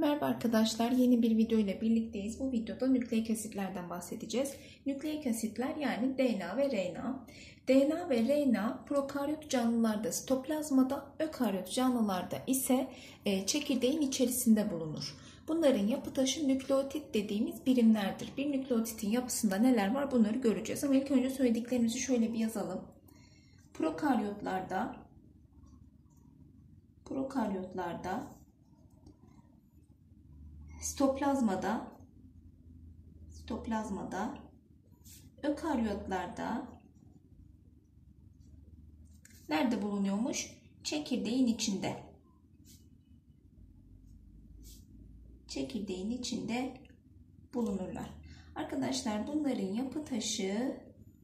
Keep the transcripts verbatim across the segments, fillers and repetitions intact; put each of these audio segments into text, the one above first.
Merhaba arkadaşlar, yeni bir video ile birlikteyiz. Bu videoda nükleik asitlerden bahsedeceğiz. Nükleik asitler yani D N A ve R N A. D N A ve R N A prokaryot canlılarda sitoplazmada, ökaryot canlılarda ise e, çekirdeğin içerisinde bulunur. Bunların yapı taşı nükleotit dediğimiz birimlerdir. Bir nükleotitin yapısında neler var bunları göreceğiz. Ama ilk önce söylediklerimizi şöyle bir yazalım. Prokaryotlarda prokaryotlarda Sitoplazmada, sitoplazmada, ökaryotlarda nerede bulunuyormuş? Çekirdeğin içinde. Çekirdeğin içinde bulunurlar. Arkadaşlar bunların yapı taşı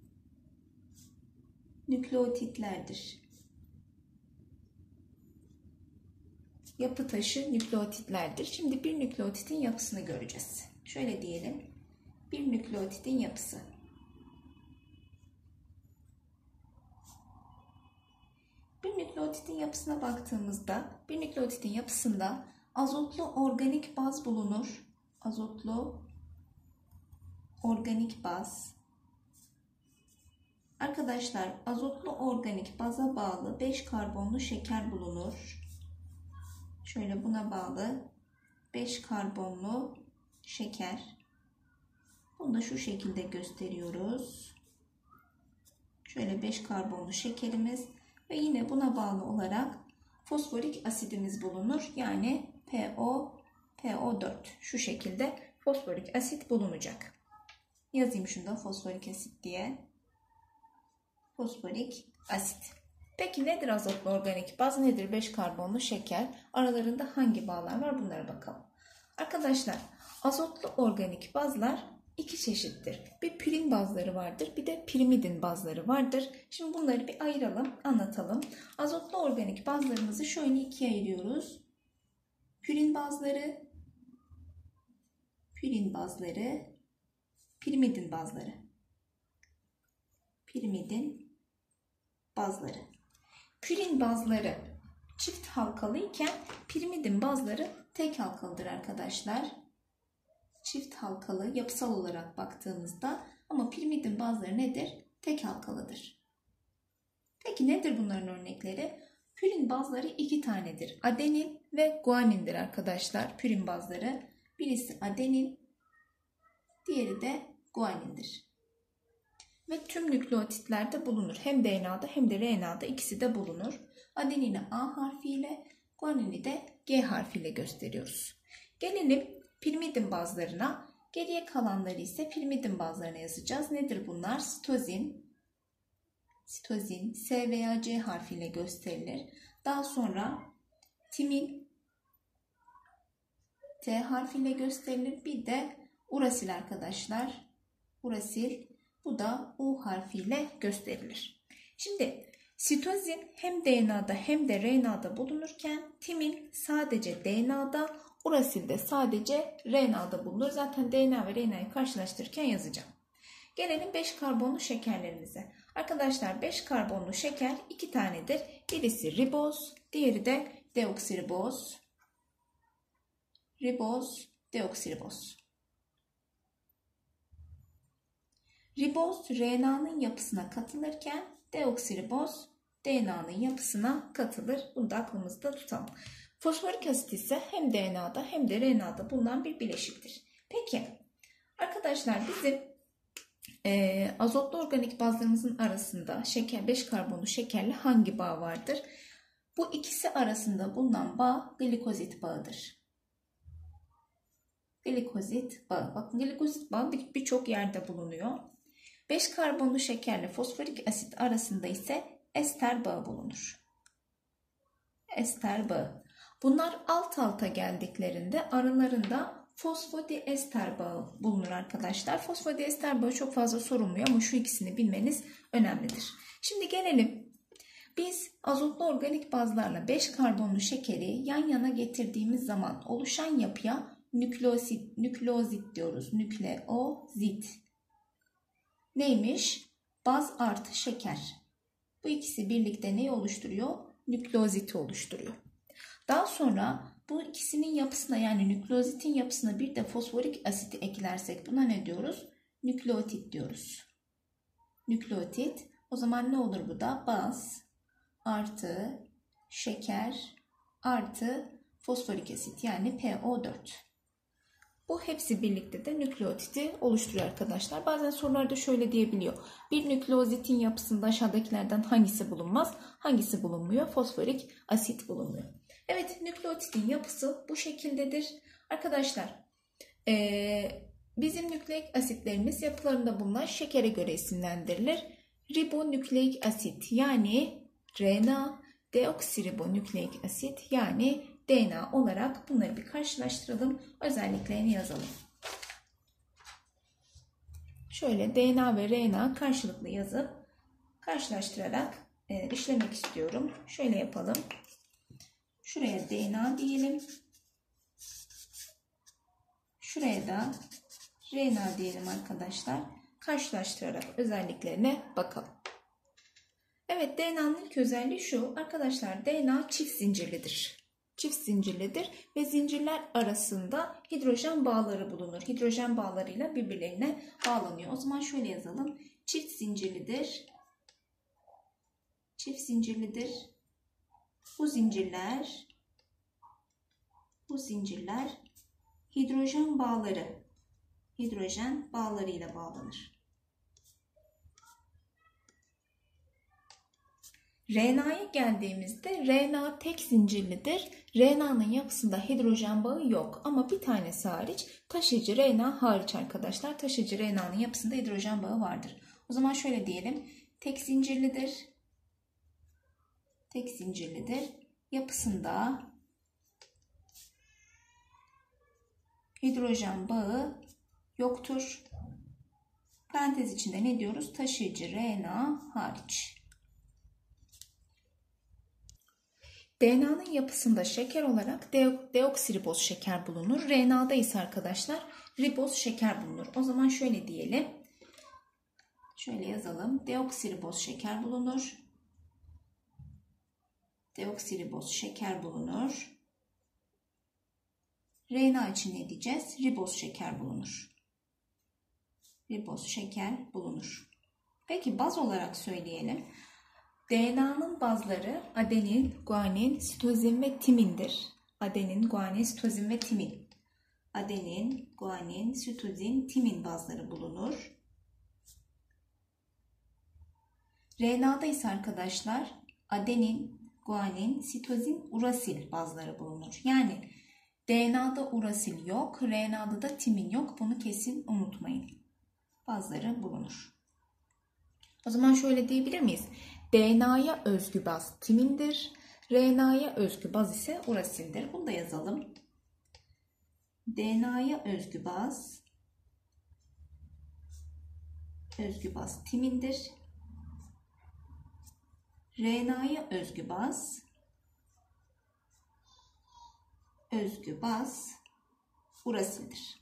nükleotitlerdir. Yapı taşı nükleotitlerdir. Şimdi bir nükleotitin yapısını göreceğiz. Şöyle diyelim. Bir nükleotitin yapısı. Bir nükleotitin yapısına baktığımızda bir nükleotitin yapısında azotlu organik baz bulunur. Azotlu organik baz. Arkadaşlar azotlu organik baza bağlı beş karbonlu şeker bulunur. Şöyle buna bağlı beş karbonlu şeker. Bunu da şu şekilde gösteriyoruz. Şöyle beş karbonlu şekerimiz ve yine buna bağlı olarak fosforik asidimiz bulunur. Yani P O, P O dört. Şu şekilde fosforik asit bulunacak. Yazayım şunu da fosforik asit diye. Fosforik asit. Peki nedir azotlu organik baz, nedir beş karbonlu şeker? Aralarında hangi bağlar var? Bunlara bakalım. Arkadaşlar azotlu organik bazlar iki çeşittir. Bir pürin bazları vardır, bir de pirimidin bazları vardır. Şimdi bunları bir ayıralım, anlatalım. Azotlu organik bazlarımızı şöyle ikiye ayırıyoruz. Pürin bazları, pürin bazları, pirimidin bazları. Pirimidin bazları. Pürin bazları çift halkalı iken pirimidin bazları tek halkalıdır arkadaşlar. Çift halkalı yapısal olarak baktığımızda ama pirimidin bazları nedir? Tek halkalıdır. Peki nedir bunların örnekleri? Pürin bazları iki tanedir. Adenin ve guanindir arkadaşlar. Pürin bazları. Birisi adenin, diğeri de guanindir. Ve tüm nükleotitlerde bulunur. Hem D N A'da hem de R N A'da ikisi de bulunur. Adenini A harfiyle, guanini de G harfiyle gösteriyoruz. Gelelim pirimidin bazlarına. Geriye kalanları ise pirimidin bazlarına yazacağız. Nedir bunlar? Sitozin, sitozin S veya C harfiyle gösterilir. Daha sonra timin T harfiyle gösterilir. Bir de urasil arkadaşlar. Urasil. Bu da U harfiyle gösterilir. Şimdi sitozin hem D N A'da hem de R N A'da bulunurken timin sadece D N A'da, urasil de sadece R N A'da bulunur. Zaten D N A ve R N A'yı karşılaştırırken yazacağım. Gelelim beş karbonlu şekerlerimize. Arkadaşlar beş karbonlu şeker iki tanedir. Birisi riboz, diğeri de deoksiriboz. Riboz, deoksiriboz. Riboz R N A'nın yapısına katılırken deoksiriboz D N A'nın yapısına katılır. Bunu da aklımızda tutalım. Fosforik asit ise hem D N A'da hem de R N A'da bulunan bir bileşiktir. Peki arkadaşlar bizim e, azotlu organik bazlarımızın arasında şeker beş karbonlu şekerle hangi bağ vardır? Bu ikisi arasında bulunan bağ glikozit bağıdır. Glikozit bağı. Bakın glikozit bağı birçok yerde bulunuyor. beş karbonlu şekerle fosforik asit arasında ise ester bağı bulunur. Ester bağı. Bunlar alt alta geldiklerinde aralarında fosfodiester bağı bulunur arkadaşlar. Fosfodiester bağı çok fazla sorulmuyor ama şu ikisini bilmeniz önemlidir. Şimdi gelelim. Biz azotlu organik bazlarla beş karbonlu şekeri yan yana getirdiğimiz zaman oluşan yapıya nükleozit, nükleozit diyoruz. Nükleozit. Neymiş? Baz artı şeker. Bu ikisi birlikte neyi oluşturuyor? Nükleoziti oluşturuyor. Daha sonra Bu ikisinin yapısına, yani nükleozitin yapısına bir de fosforik asiti eklersek buna ne diyoruz? Nükleotit diyoruz. Nükleotit. O zaman ne olur bu da? Baz artı şeker artı fosforik asit, yani P O dört. Bu hepsi birlikte de nükleotidi oluşturuyor arkadaşlar. Bazen sorularda şöyle diyebiliyor. Bir nükleozitin yapısında aşağıdakilerden hangisi bulunmaz? Hangisi bulunmuyor? Fosforik asit bulunmuyor. Evet, nükleotidin yapısı bu şekildedir. Arkadaşlar ee, bizim nükleik asitlerimiz yapılarında bulunan şekere göre isimlendirilir. Ribonükleik asit yani R N A, deoksiribonükleik asit yani D N A olarak bunları bir karşılaştıralım. Özelliklerini yazalım. Şöyle D N A ve R N A karşılıklı yazıp karşılaştırarak e, işlemek istiyorum. Şöyle yapalım. Şuraya D N A diyelim. Şuraya da R N A diyelim arkadaşlar. Karşılaştırarak özelliklerine bakalım. Evet, D N A'nın ilk özelliği şu. Arkadaşlar D N A çift zincirlidir. Çift zincirlidir ve zincirler arasında hidrojen bağları bulunur. Hidrojen bağlarıyla birbirlerine bağlanıyor. O zaman şöyle yazalım. Çift zincirlidir. Çift zincirlidir. Bu zincirler bu zincirler hidrojen bağları hidrojen bağlarıyla bağlanır. R N A'ya geldiğimizde R N A tek zincirlidir. R N A'nın yapısında hidrojen bağı yok ama bir tanesi hariç, taşıyıcı R N A hariç arkadaşlar. Taşıyıcı R N A'nın yapısında hidrojen bağı vardır. O zaman şöyle diyelim. Tek zincirlidir. Tek zincirlidir. Yapısında hidrojen bağı yoktur. Parantez içinde ne diyoruz? Taşıyıcı R N A hariç. D N A'nın yapısında şeker olarak deoksiriboz şeker bulunur. R N A'da ise arkadaşlar riboz şeker bulunur. O zaman şöyle diyelim. Şöyle yazalım. Deoksiriboz şeker bulunur. Deoksiriboz şeker bulunur. R N A için ne diyeceğiz? Riboz şeker bulunur. Riboz şeker bulunur. Peki baz olarak söyleyelim. D N A'nın bazları adenin, guanin, sitozin ve timindir. Adenin, guanin, sitozin ve timin. Adenin, guanin, sitozin, timin bazları bulunur. R N A'da ise arkadaşlar adenin, guanin, sitozin, urasil bazları bulunur. Yani D N A'da urasil yok, R N A'da da timin yok. Bunu kesin unutmayın. Bazları bulunur. O zaman şöyle diyebilir miyiz? D N A'ya özgü baz timindir. R N A'ya özgü baz ise urasildir. Bunu da yazalım. D N A'ya özgü baz özgü baz timindir. R N A'ya özgü baz özgü baz urasildir.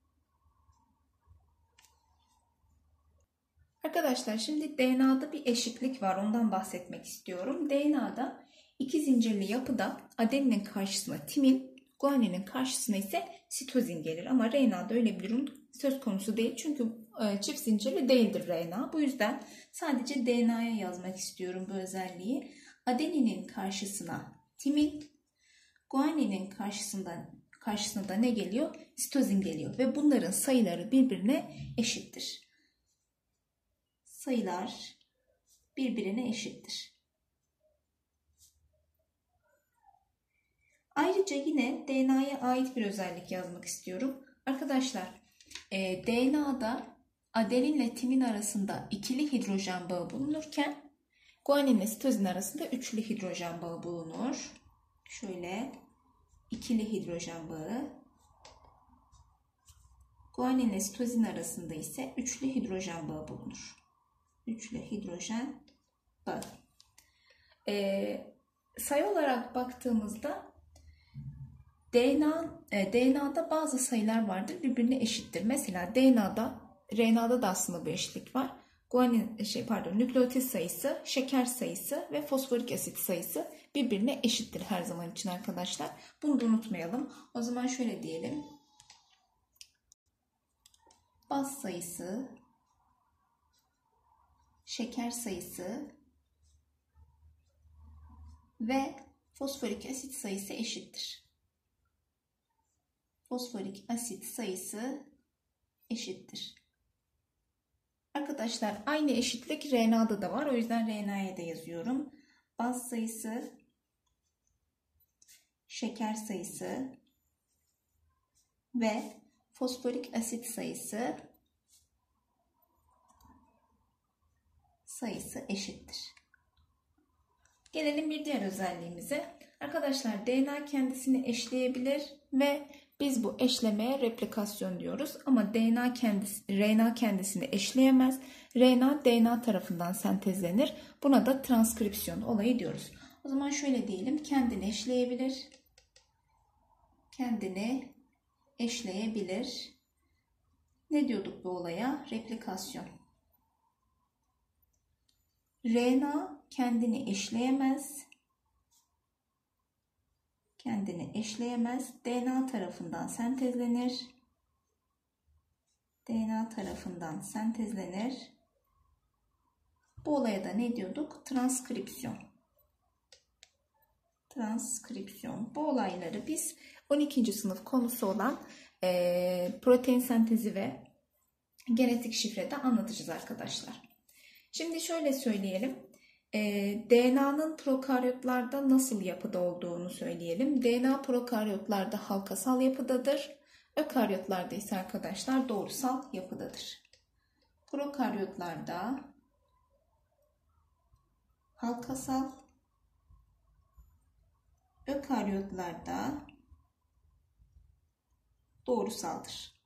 Arkadaşlar şimdi D N A'da bir eşitlik var. Ondan bahsetmek istiyorum. D N A'da iki zincirli yapıda adeninin karşısına timin, guaninin karşısına ise sitozin gelir. Ama R N A'da öyle bir durum söz konusu değil. Çünkü çift zincirli değildir R N A. Bu yüzden sadece D N A'ya yazmak istiyorum bu özelliği. Adeninin karşısına timin, guaninin karşısında karşısına da ne geliyor? Sitozin geliyor ve bunların sayıları birbirine eşittir. Sayılar birbirine eşittir. Ayrıca yine D N A'ya ait bir özellik yazmak istiyorum. Arkadaşlar e, D N A'da adeninle timin arasında ikili hidrojen bağı bulunurken guaninle sitozin arasında üçlü hidrojen bağı bulunur. Şöyle ikili hidrojen bağı. Guaninle sitozin arasında ise üçlü hidrojen bağı bulunur. Üçlü hidrojen bağı. Ee, sayı olarak baktığımızda D N A, e, D N A'da bazı sayılar vardır birbirine eşittir. Mesela D N A'da, R N A'da da aslında bir eşitlik var. guanin şey pardon nükleotit sayısı, şeker sayısı ve fosforik asit sayısı birbirine eşittir her zaman için arkadaşlar. Bunu da unutmayalım. O zaman şöyle diyelim. Baz sayısı, şeker sayısı ve fosforik asit sayısı eşittir. Fosforik asit sayısı eşittir. Arkadaşlar aynı eşitlik R N A'da da var. O yüzden R N A'ya da yazıyorum. Baz sayısı, şeker sayısı ve fosforik asit sayısı sayısı eşittir. Gelelim bir diğer özelliğimize. Arkadaşlar D N A kendisini eşleyebilir ve biz bu eşlemeye replikasyon diyoruz. Ama D N A kendisi, R N A kendisini eşleyemez. R N A D N A tarafından sentezlenir. Buna da transkripsiyon olayı diyoruz. O zaman şöyle diyelim. Kendini eşleyebilir. Kendini eşleyebilir. Ne diyorduk bu olaya? Replikasyon. R N A kendini eşleyemez. Kendini eşleyemez. D N A tarafından sentezlenir. D N A tarafından sentezlenir. Bu olaya da ne diyorduk? Transkripsiyon. Transkripsiyon. Bu olayları biz on ikinci sınıf konusu olan e, protein sentezi ve genetik şifrede anlatacağız arkadaşlar. Şimdi şöyle söyleyelim. E, D N A'nın prokaryotlarda nasıl yapıda olduğunu söyleyelim. D N A prokaryotlarda halkasal yapıdadır. Ökaryotlarda ise arkadaşlar doğrusal yapıdadır. Prokaryotlarda halkasal, ökaryotlarda doğrusaldır.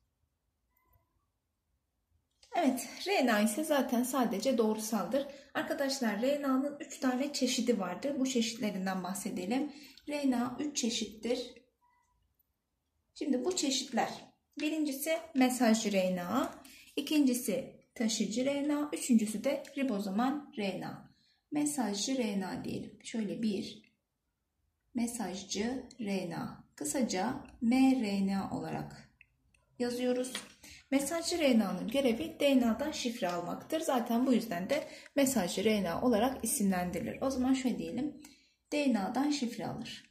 Evet, R N A ise zaten sadece doğrusaldır. Arkadaşlar R N A'nın üç tane çeşidi vardır. Bu çeşitlerinden bahsedelim. R N A üç çeşittir. Şimdi bu çeşitler. Birincisi mesajcı R N A, ikincisi taşıyıcı R N A, üçüncüsü de ribozomal R N A. Mesajcı R N A diyelim. Şöyle bir mesajcı R N A. Kısaca M R N A olarak yazıyoruz. Mesajcı R N A'nın görevi D N A'dan şifre almaktır. Zaten bu yüzden de mesajcı R N A olarak isimlendirilir. O zaman şöyle diyelim. D N A'dan şifre alır.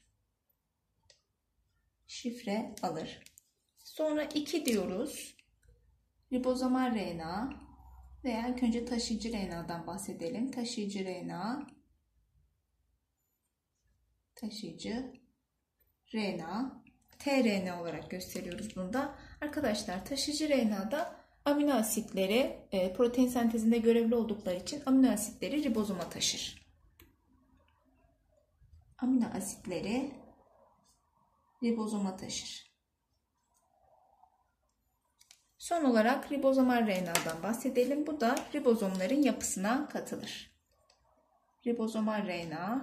Şifre alır. Sonra iki diyoruz. Ribozomal R N A veya ilk önce taşıyıcı R N A'dan bahsedelim. Taşıyıcı R N A, taşıyıcı R N A, tRNA olarak gösteriyoruz bunu da. Arkadaşlar taşıyıcı R N A'da amino asitleri e, protein sentezinde görevli oldukları için amino asitleri ribozoma taşır. Amino asitleri ribozoma taşır. Son olarak ribozomal R N A'dan bahsedelim. Bu da ribozomların yapısına katılır. Ribozomal R N A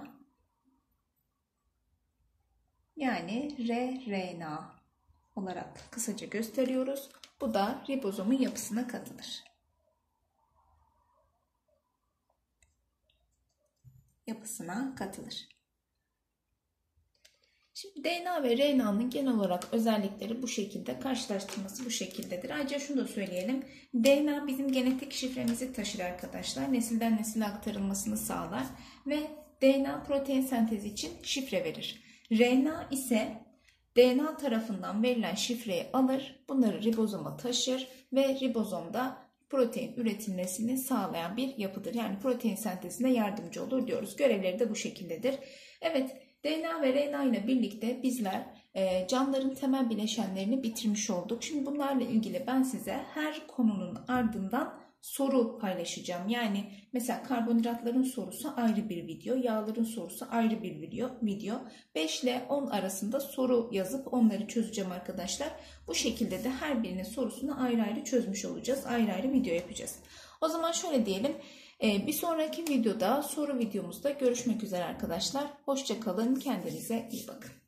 yani rRNA olarak kısaca gösteriyoruz. Bu da ribozomun yapısına katılır. Yapısına katılır. Şimdi D N A ve R N A'nın genel olarak özellikleri bu şekilde, karşılaştırması bu şekildedir. Ayrıca şunu da söyleyelim. D N A bizim genetik şifremizi taşır arkadaşlar. Nesilden nesile aktarılmasını sağlar ve D N A protein sentezi için şifre verir. R N A ise D N A tarafından verilen şifreyi alır, bunları ribozoma taşır ve ribozomda protein üretilmesini sağlayan bir yapıdır. Yani protein sentezine yardımcı olur diyoruz. Görevleri de bu şekildedir. Evet, D N A ve R N A ile birlikte bizler e, canlıların temel bileşenlerini bitirmiş olduk. Şimdi bunlarla ilgili ben size her konunun ardından soru paylaşacağım. Yani mesela karbonhidratların sorusu ayrı bir video, yağların sorusu ayrı bir video. video. beş ile on arasında soru yazıp onları çözeceğim arkadaşlar. Bu şekilde de her birinin sorusunu ayrı ayrı çözmüş olacağız. Ayrı ayrı video yapacağız. O zaman şöyle diyelim. Bir sonraki videoda, soru videomuzda görüşmek üzere arkadaşlar. Hoşça kalın, kendinize iyi bakın.